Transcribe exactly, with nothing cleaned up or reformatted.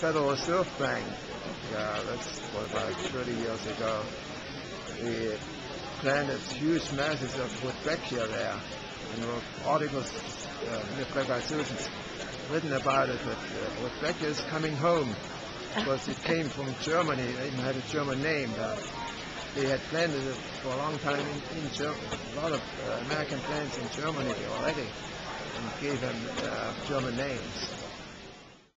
Federal Reserve Bank, yeah, that's what, about thirty years ago, we planted huge masses of Woodbeckia there, and there were articles uh, in the Black Associations written about it, that uh, Woodbeckia is coming home, because it came from Germany. It even had a German name. Uh, they had planted it for a long time in, in Germany, a lot of uh, American plants in Germany already, and gave them uh, German names.